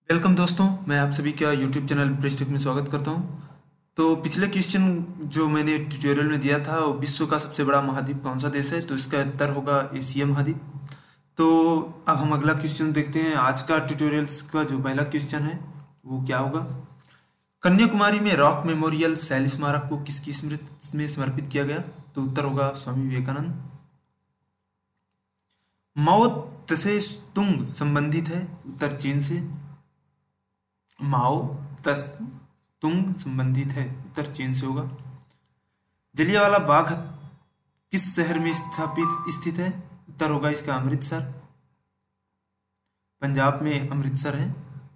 Welcome दोस्तों, मैं आप सभी का यूट्यूब चैनल ब्रिज में स्वागत करता हूं। तो पिछले क्वेश्चन जो मैंने ट्यूटोरियल में दिया था, वो विश्व का सबसे बड़ा महाद्वीप कौन सा देश है, तो इसका उत्तर होगा एशिया महाद्वीप। तो अब हम अगला क्वेश्चन देखते हैं। आज का ट्यूटोरियल्स का जो पहला क्वेश्चन है वो क्या होगा। कन्याकुमारी में रॉक मेमोरियल शैल स्मारक को किसकी स्मृति में समर्पित किया गया, तो उत्तर होगा स्वामी विवेकानंद। माओ त्से तुंग संबंधित है, उत्तर चीन से। माओ तस तुंग संबंधित है, उत्तर चीन से होगा। जलियांवाला बाग किस शहर में स्थापित स्थित है, उत्तर होगा इसका अमृतसर। पंजाब में अमृतसर है।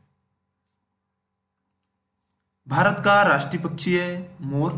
भारत का राष्ट्रीय पक्षी है मोर।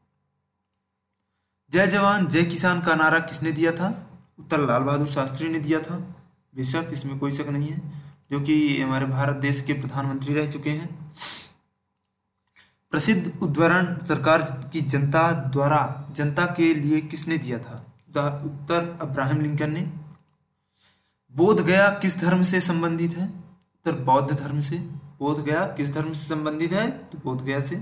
जय जवान जय किसान का नारा किसने दिया था, उत्तर लाल बहादुर शास्त्री ने दिया था। बेशक इसमें कोई शक नहीं है, जो कि हमारे भारत देश के प्रधानमंत्री रह चुके हैं। प्रसिद्ध उद्धरण सरकार की जनता द्वारा जनता के लिए किसने दिया था, उत्तर अब्राहम लिंकन ने। बोध गया किस धर्म से संबंधित है, उत्तर बौद्ध धर्म से। बोध गया किस धर्म से संबंधित है, तो बोध गया से।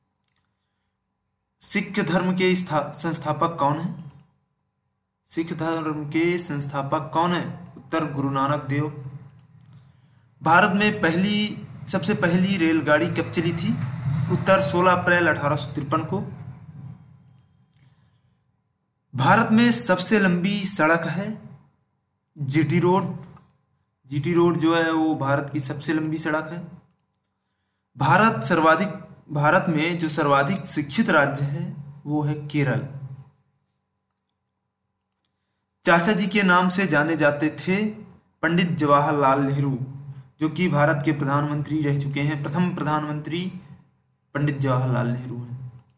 सिख धर्म के संस्थापक कौन है, सिख धर्म के संस्थापक कौन है, उत्तर गुरु नानक देव। भारत में सबसे पहली रेलगाड़ी कब चली थी, उत्तर 16 अप्रैल 1853 को। भारत में सबसे लंबी सड़क है जीटी रोड। जीटी रोड जो है वो भारत की सबसे लंबी सड़क है। भारत में जो सर्वाधिक शिक्षित राज्य है वो है केरल। चाचा जी के नाम से जाने जाते थे पंडित जवाहरलाल नेहरू, जो कि भारत के प्रधानमंत्री रह चुके हैं। प्रथम प्रधानमंत्री पंडित जवाहरलाल नेहरू हैं।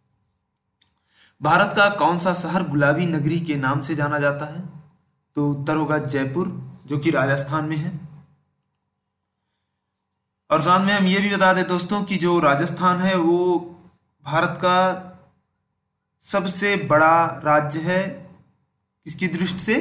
भारत का कौन सा शहर गुलाबी नगरी के नाम से जाना जाता है, तो उत्तर होगा जयपुर, जो कि राजस्थान में है। और साथ में हम ये भी बता दें दोस्तों कि जो राजस्थान है वो भारत का सबसे बड़ा राज्य है। किसकी दृष्टि से,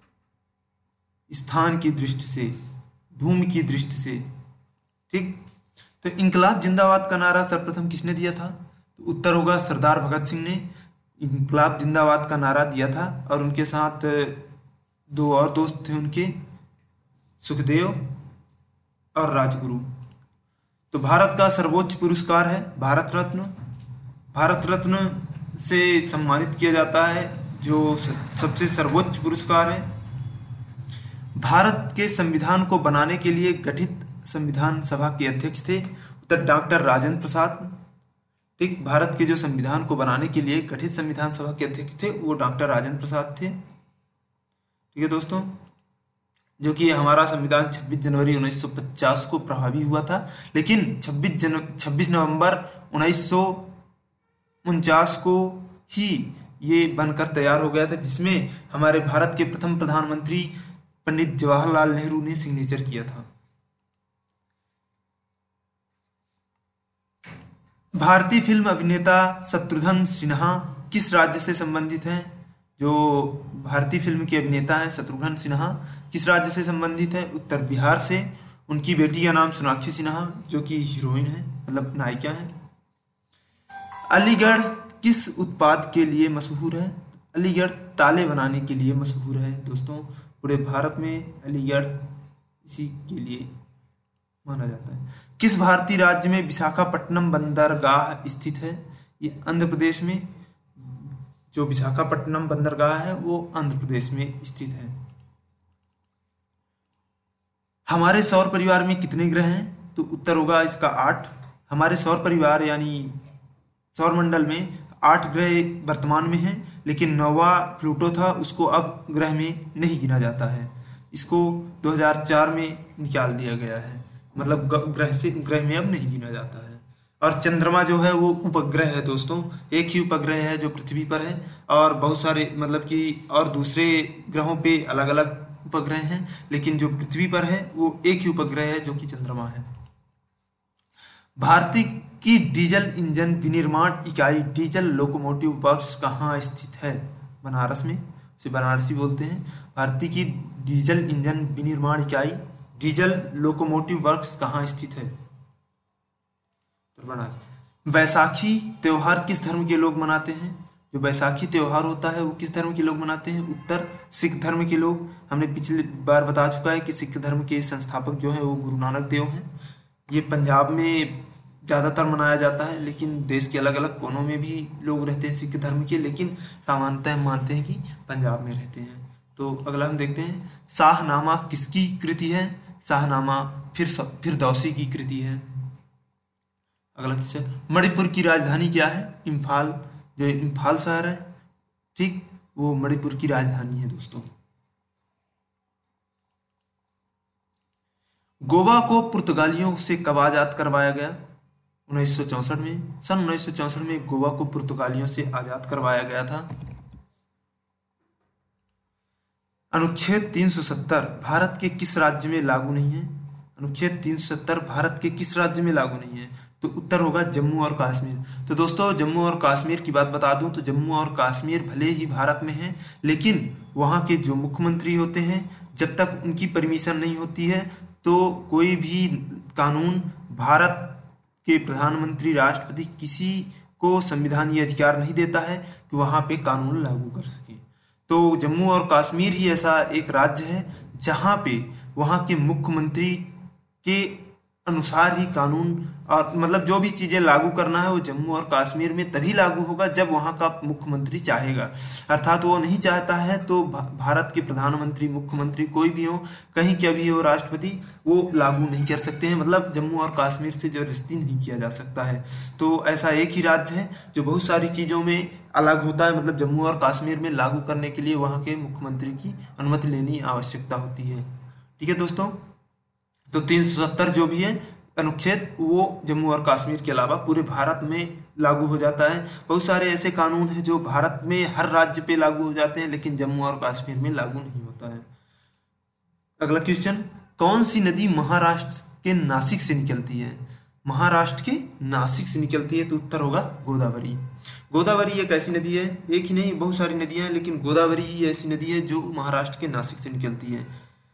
स्थान की दृष्टि से, भूमि की दृष्टि से। ठीक, तो इंकलाब जिंदाबाद का नारा सर्वप्रथम किसने दिया था, तो उत्तर होगा सरदार भगत सिंह ने इंकलाब जिंदाबाद का नारा दिया था। और उनके साथ दो और दोस्त थे उनके, सुखदेव और राजगुरु। तो भारत का सर्वोच्च पुरस्कार है भारत रत्न। भारत रत्न से सम्मानित किया जाता है, जो सबसे सर्वोच्च पुरस्कार है। भारत के संविधान को बनाने के लिए गठित संविधान सभा के अध्यक्ष थे, उत्तर डॉक्टर राजेंद्र प्रसाद। ठीक, भारत के जो संविधान को बनाने के लिए गठित संविधान सभा के अध्यक्ष थे वो डॉक्टर राजेंद्र प्रसाद थे। ठीक है दोस्तों, जो कि हमारा संविधान 26 जनवरी 1950 को प्रभावी हुआ था, लेकिन 26 नवंबर 1949 को ही ये बनकर तैयार हो गया था, जिसमें हमारे भारत के प्रथम प्रधानमंत्री पंडित जवाहरलाल नेहरू ने सिग्नेचर किया था। भारतीय फिल्म अभिनेता शत्रुघ्न सिन्हा किस राज्य से संबंधित हैं, जो भारतीय फिल्म के अभिनेता हैं शत्रुघ्न सिन्हा किस राज्य से संबंधित है, उत्तर बिहार से। उनकी बेटी का नाम सोनाक्षी सिन्हा, जो कि हीरोइन है, मतलब नायिका है। अलीगढ़ किस उत्पाद के लिए मशहूर है, अलीगढ़ ताले बनाने के लिए मशहूर है दोस्तों। पूरे भारत में अलीगढ़ इसी के लिए माना जाता है। किस भारतीय राज्य में विशाखापट्टनम बंदरगाह स्थित है, ये आंध्र प्रदेश में। जो विशाखापट्टनम बंदरगाह है वो आंध्र प्रदेश में स्थित है। हमारे सौर परिवार में कितने ग्रह हैं, तो उत्तर होगा इसका 8। हमारे सौर परिवार यानी सौर मंडल में 8 ग्रह वर्तमान में हैं, लेकिन 9वां प्लूटो था, उसको अब ग्रह में नहीं गिना जाता है। इसको 2004 में निकाल दिया गया है, मतलब ग्रह में अब नहीं गिना जाता है। और चंद्रमा जो है वो उपग्रह है दोस्तों, एक ही उपग्रह है जो पृथ्वी पर है, और बहुत सारे मतलब कि और दूसरे ग्रहों पे अलग अलग उपग्रह हैं, लेकिन जो पृथ्वी पर है वो एक ही उपग्रह है, जो कि चंद्रमा है। भारतीय की डीजल इंजन विनिर्माण इकाई डीजल लोकोमोटिव वर्क्स कहाँ स्थित है, बनारस में, इसे बनारसी बोलते हैं। भारतीय की डीजल इंजन विनिर्माण इकाई डीजल लोकोमोटिव वर्क्स कहाँ स्थित है, वैसाखी त्योहार किस धर्म के लोग मनाते हैं? जो वैसाखी त्योहार होता है वो किस धर्म के लोग मनाते हैं? उत्तर सिख धर्म के लोग। हमने पिछली बार बता चुका है कि सिख धर्म के संस्थापक जो है वो गुरु नानक देव हैं। ये पंजाब में ज़्यादातर मनाया जाता है, लेकिन देश के अलग अलग कोनों में भी लोग रहते हैं सिख धर्म के, लेकिन सामान्यतः हम मानते हैं कि पंजाब में रहते हैं। तो अगला हम देखते हैं, शाहनामा किसकी कृति है? शाहनामा फिरदौसी की कृति है। अगला क्वेश्चन, मणिपुर की राजधानी क्या है? इम्फाल। जो इम्फाल शहर है, ठीक, वो मणिपुर की राजधानी है दोस्तों। गोवा को पुर्तगालियों से कब आजाद करवाया गया? 1964 में। सन 1964 में गोवा को पुर्तगालियों से आजाद करवाया गया था। अनुच्छेद 370 भारत के किस राज्य में लागू नहीं है? अनुच्छेद 370 भारत के किस राज्य में लागू नहीं है? तो उत्तर होगा जम्मू और कश्मीर। तो दोस्तों जम्मू और कश्मीर की बात बता दूं तो जम्मू और कश्मीर भले ही भारत में है, लेकिन वहाँ के जो मुख्यमंत्री होते हैं, जब तक उनकी परमिशन नहीं होती है तो कोई भी कानून भारत के प्रधानमंत्री, राष्ट्रपति किसी को संविधानीय अधिकार नहीं देता है कि वहाँ पे कानून लागू कर सके। तो जम्मू और कश्मीर ही ऐसा एक राज्य है जहाँ पे वहाँ के मुख्यमंत्री के अनुसार ही कानून और मतलब जो भी चीज़ें लागू करना है वो जम्मू और कश्मीर में तभी लागू होगा जब वहाँ का मुख्यमंत्री चाहेगा। अर्थात वो नहीं चाहता है तो भारत के प्रधानमंत्री, मुख्यमंत्री कोई भी हो, कहीं क्या भी हो, राष्ट्रपति, वो लागू नहीं कर सकते हैं। मतलब जम्मू और कश्मीर से जबरदस्ती नहीं किया जा सकता है। तो ऐसा एक ही राज्य है जो बहुत सारी चीज़ों में अलग होता है। मतलब जम्मू और कश्मीर में लागू करने के लिए वहाँ के मुख्यमंत्री की अनुमति लेनी आवश्यकता होती है। ठीक है दोस्तों, तो 370 जो भी है अनुच्छेद वो जम्मू और कश्मीर के अलावा पूरे भारत में लागू हो जाता है। बहुत सारे ऐसे कानून हैं जो भारत में हर राज्य पे लागू हो जाते हैं, लेकिन जम्मू और कश्मीर में लागू नहीं होता है। अगला क्वेश्चन, कौन सी नदी महाराष्ट्र के नासिक से निकलती है? महाराष्ट्र के नासिक से निकलती है तो उत्तर होगा गोदावरी। गोदावरी एक ऐसी नदी है, एक ही नहीं बहुत सारी नदियां हैं, लेकिन गोदावरी ही ऐसी नदी है जो महाराष्ट्र के नासिक से निकलती है।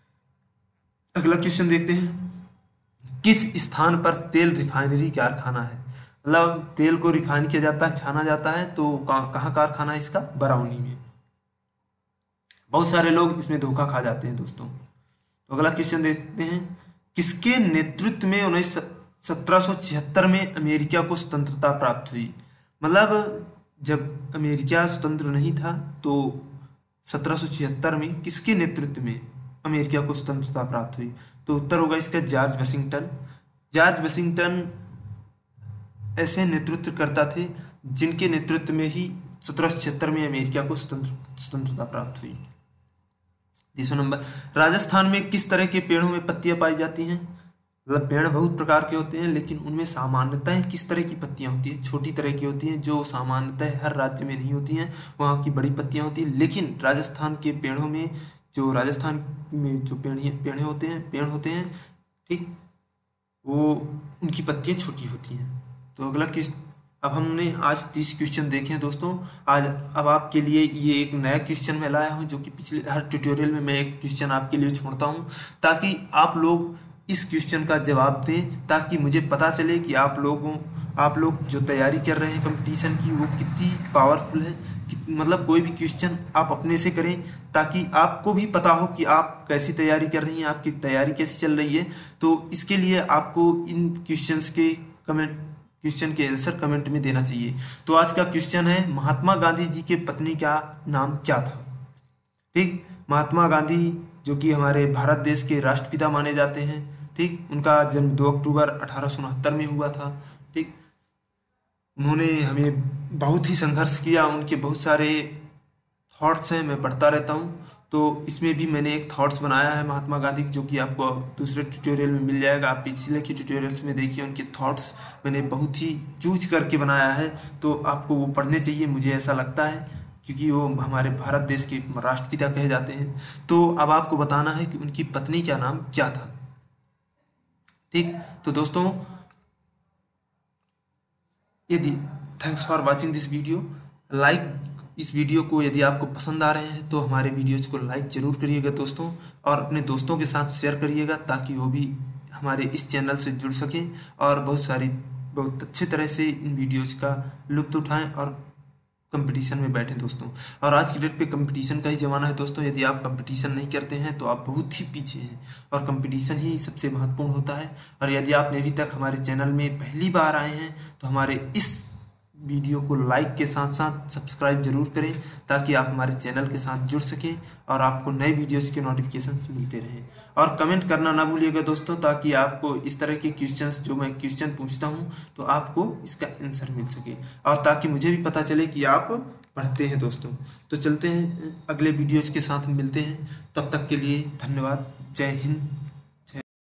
अगला क्वेश्चन देखते हैं, किस स्थान पर तेल रिफाइनरी कारखाना है? मतलब तेल को रिफाइन किया जाता है, छाना जाता है, तो कहाँ कारखाना है इसका? बरौनी में। बहुत सारे लोग इसमें धोखा खा जाते हैं दोस्तों। तो अगला क्वेश्चन देखते हैं, किसके नेतृत्व में 1776 में अमेरिका को स्वतंत्रता प्राप्त हुई? मतलब जब अमेरिका स्वतंत्र नहीं था तो 1776 में किसके नेतृत्व में अमेरिका को स्वतंत्रता प्राप्त हुई? तो उत्तर होगा इसका जॉर्ज वाशिंगटन। जॉर्ज वाशिंगटन ऐसे नेतृत्व करता थे जिनके नेतृत्व में ही 1776 में अमेरिका को स्वतंत्रता प्राप्त हुई। 30 नंबर, राजस्थान में किस तरह के पेड़ों में पत्तियां पाई जाती हैं? मतलब पेड़ बहुत प्रकार के होते हैं, लेकिन उनमें सामान्यतः किस तरह की पत्तियां होती हैं? छोटी तरह की होती हैं जो सामान्यतः हर राज्य में नहीं होती हैं, वहाँ की बड़ी पत्तियां होती हैं। लेकिन राजस्थान के पेड़ों में, जो राजस्थान में जो पेड़ होते हैं, ठीक, वो उनकी पत्तियां छोटी होती हैं। तो अगला अब हमने आज 30 क्वेश्चन देखे हैं दोस्तों। अब आपके लिए ये एक नया क्वेश्चन मैं लाया हूँ, जो कि पिछले हर ट्यूटोरियल में मैं एक क्वेश्चन आपके लिए छोड़ता हूँ, ताकि आप लोग इस क्वेश्चन का जवाब दें, ताकि मुझे पता चले कि आप लोग जो तैयारी कर रहे हैं कंपटीशन की वो कितनी पावरफुल है। मतलब कोई भी क्वेश्चन आप अपने से करें ताकि आपको भी पता हो कि आप कैसी तैयारी कर रही हैं, आपकी तैयारी कैसी चल रही है। तो इसके लिए आपको इन क्वेश्चन के आंसर कमेंट में देना चाहिए। तो आज का क्वेश्चन है, महात्मा गांधी जी के पत्नी का नाम क्या था? ठीक, महात्मा गांधी जो कि हमारे भारत देश के राष्ट्रपिता माने जाते हैं, ठीक, उनका जन्म 2 अक्टूबर 1869 में हुआ था। ठीक, उन्होंने हमें बहुत ही संघर्ष किया, उनके बहुत सारे थॉट्स हैं, मैं पढ़ता रहता हूँ। तो इसमें भी मैंने एक थॉट्स बनाया है महात्मा गांधी, जो कि आपको दूसरे ट्यूटोरियल में मिल जाएगा। आप पिछले के ट्यूटोरियल्स में देखिए, उनके थॉट्स मैंने बहुत ही चूज करके बनाया है, तो आपको वो पढ़ने चाहिए, मुझे ऐसा लगता है, क्योंकि वो हमारे भारत देश के राष्ट्रपिता कहे जाते हैं। तो अब आपको बताना है कि उनकी पत्नी का नाम क्या था। ठीक, तो दोस्तों यदि thanks for watching this video. इस वीडियो को यदि आपको पसंद आ रहे हैं तो हमारे वीडियोज को लाइक जरूर करिएगा दोस्तों, और अपने दोस्तों के साथ शेयर करिएगा ताकि वो भी हमारे इस चैनल से जुड़ सकें और बहुत सारी बहुत अच्छे तरह से इन वीडियोज़ का लुत्फ़ उठाएं और कंपटीशन में बैठें दोस्तों। और आज की डेट पे कंपटीशन का ही ज़माना है दोस्तों। यदि आप कंपटीशन नहीं करते हैं तो आप बहुत ही पीछे हैं, और कंपटीशन ही सबसे महत्वपूर्ण होता है। और यदि आपने अभी तक हमारे चैनल में पहली बार आए हैं तो हमारे इस वीडियो को लाइक के साथ साथ सब्सक्राइब जरूर करें, ताकि आप हमारे चैनल के साथ जुड़ सकें और आपको नए वीडियोस के नोटिफिकेशंस मिलते रहें। और कमेंट करना ना भूलिएगा दोस्तों, ताकि आपको इस तरह के क्वेश्चंस जो मैं क्वेश्चन पूछता हूं तो आपको इसका आंसर मिल सके, और ताकि मुझे भी पता चले कि आप पढ़ते हैं दोस्तों। तो चलते हैं अगले वीडियोज़ के साथ मिलते हैं, तब तक के लिए धन्यवाद। जय हिंद।